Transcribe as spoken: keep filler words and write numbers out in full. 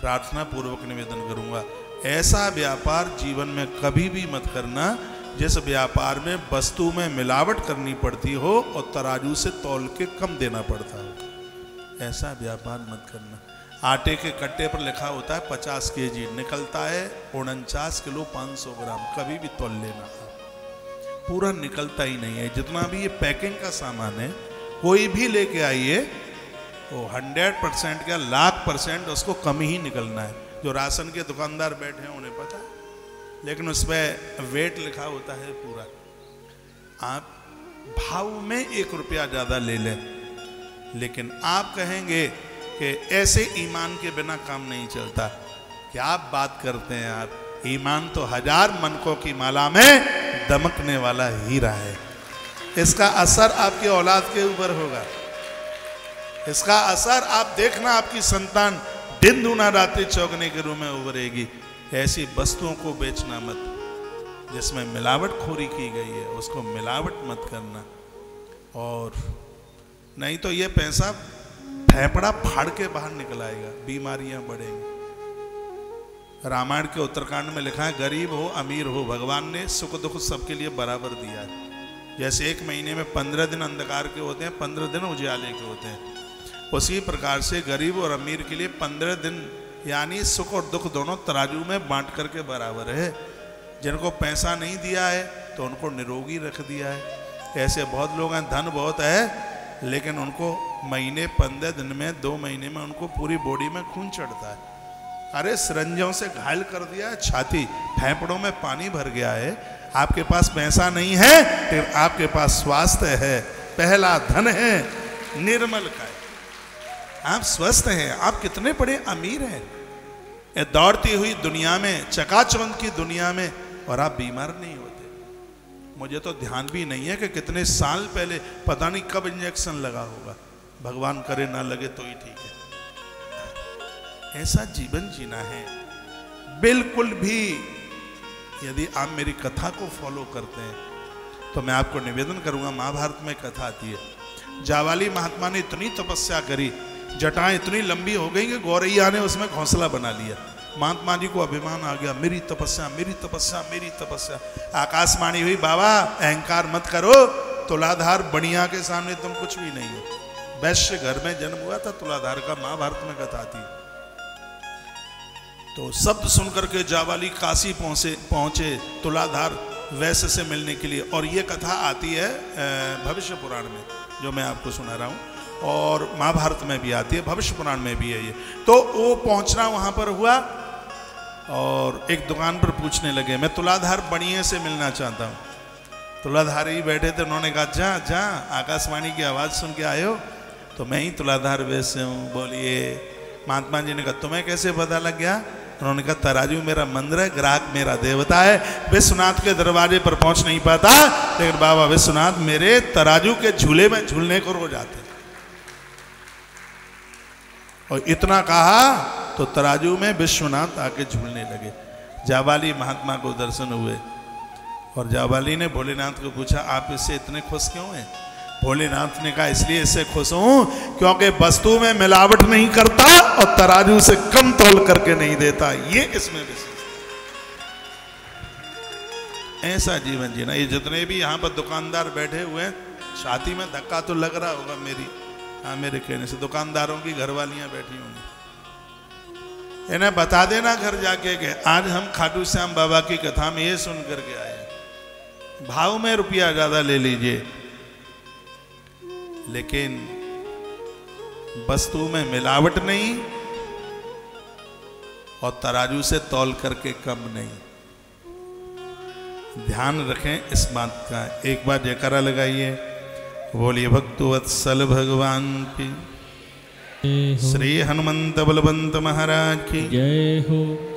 प्रार्थना पूर्वक निवेदन करूंगा, ऐसा व्यापार जीवन में कभी भी मत करना जिस व्यापार में वस्तु में मिलावट करनी पड़ती हो और तराजू से तौल के कम देना पड़ता हो। ऐसा व्यापार मत करना। आटे के कट्टे पर लिखा होता है पचास के जी, निकलता है उनचास किलो पाँच सौ ग्राम, कभी भी तौल लेना, पूरा निकलता ही नहीं है। जितना भी ये पैकिंग का सामान है कोई भी लेके आइए, वो हंड्रेड परसेंट क्या लाख परसेंट उसको कम ही निकलना है। जो राशन के दुकानदार बैठे हैं उन्हें पता है, लेकिन उस पर वेट लिखा होता है पूरा। आप भाव में एक रुपया ज़्यादा ले लें, लेकिन आप कहेंगे कि ऐसे ईमान के बिना काम नहीं चलता। क्या आप बात करते हैं आप? ईमान तो हजार मनकों की माला में दमकने वाला हीरा है। इसका असर आपकी औलाद के ऊपर होगा, इसका असर आप देखना, आपकी संतान दिन दूना रात्रि चौगने के रूप में उभरेगी। ऐसी वस्तुओं को बेचना मत जिसमें मिलावट खोरी की गई है, उसको मिलावट मत करना। और नहीं तो ये पैसा फेफड़ा फाड़ के बाहर निकल आएगा, बीमारियां बढ़ेंगी। रामायण के उत्तरकांड में लिखा है गरीब हो अमीर हो भगवान ने सुख दुख सबके लिए बराबर दिया है। जैसे एक महीने में पंद्रह दिन अंधकार के होते हैं, पंद्रह दिन उजाले के होते हैं, उसी प्रकार से गरीब और अमीर के लिए पंद्रह दिन यानी सुख और दुख दोनों तराजू में बांट करके बराबर है। जिनको पैसा नहीं दिया है तो उनको निरोगी रख दिया है। ऐसे बहुत लोग हैं, धन बहुत है लेकिन उनको महीने पंद्रह दिन में दो महीने में उनको पूरी बॉडी में खून चढ़ता है। अरे सिरंजों से घायल कर दिया है छाती, फेफड़ों में पानी भर गया है। आपके पास पैसा नहीं है लेकिन आपके पास स्वास्थ्य है, पहला धन है निर्मल का है, आप स्वस्थ हैं। आप कितने बड़े अमीर हैं ये दौड़ती हुई दुनिया में, चकाचौंध की दुनिया में, और आप बीमार नहीं होते। मुझे तो ध्यान भी नहीं है कि कितने साल पहले पता नहीं कब इंजेक्शन लगा होगा, भगवान करे ना लगे तो ही ठीक है। ऐसा जीवन जीना है। बिल्कुल भी यदि आप मेरी कथा को फॉलो करते हैं तो मैं आपको निवेदन करूंगा, महाभारत में कथा आती है, जावाली महात्मा ने इतनी तपस्या करी, जटाएं इतनी लंबी हो गई कि गौरैया ने उसमें घोंसला बना लिया। महात्मा जी को अभिमान आ गया, मेरी तपस्या मेरी तपस्या मेरी तपस्या। आकाशवाणी हुई, बाबा अहंकार मत करो, तुलाधार बनिया के सामने तुम कुछ भी नहीं हो। वैश्य घर में जन्म हुआ था तुलाधार का, महाभारत में कथा थी। तो शब्द सुनकर के जावाली काशी पहुंचे पहुंचे तुलाधार वैश्य से मिलने के लिए। और ये कथा आती है भविष्य पुराण में, जो मैं आपको सुना रहा हूँ, और महाभारत में भी आती है, भविष्य पुराण में भी है ये। तो वो पहुंचना वहां पर हुआ और एक दुकान पर पूछने लगे, मैं तुलाधार बनिए से मिलना चाहता हूँ। तुलाधारी बैठे थे, उन्होंने कहा जा जा आकाशवाणी की आवाज़ सुन के आए हो? तो मैं ही तुलाधार वैश्य हूँ। बोलिए। महात्मा जी ने कहा तुम्हें कैसे पता लग गया? उन्होंने कहा तराजू मेरा मंदिर है, ग्राहक मेरा देवता है, विश्वनाथ के दरवाजे पर पहुंच नहीं पाता लेकिन बाबा विश्वनाथ मेरे तराजू के झूले में झूलने को रोज आते। और इतना कहा तो तराजू में विश्वनाथ आके झूलने लगे। जाबाली महात्मा को दर्शन हुए और जाबाली ने भोलेनाथ को पूछा आप इससे इतने खुश क्यों हैं? भोलेनाथ ने कहा इसलिए इससे खुश हूं क्योंकि वस्तु में मिलावट नहीं करता और तराजू से कम तौल करके नहीं देता, ये इसमें विशेष। ऐसा जीवन जीना। ये जितने भी यहाँ पर दुकानदार बैठे हुए हैं, छाती में धक्का तो लग रहा होगा मेरी, हाँ मेरे कहने से, दुकानदारों की घरवालियां बैठी होंगी। इन्हें बता देना घर जाके कि आज हम खाटू श्याम बाबा की कथा में ये सुन करके आए, भाव में रुपया ज्यादा ले लीजिए लेकिन वस्तु में मिलावट नहीं और तराजू से तौल करके कम नहीं। ध्यान रखें इस बात का। एक बार जयकारा लगाइए, बोलिए भक्तवत्सल भगवान की, श्री हनुमंत बलवंत महाराज की जय हो।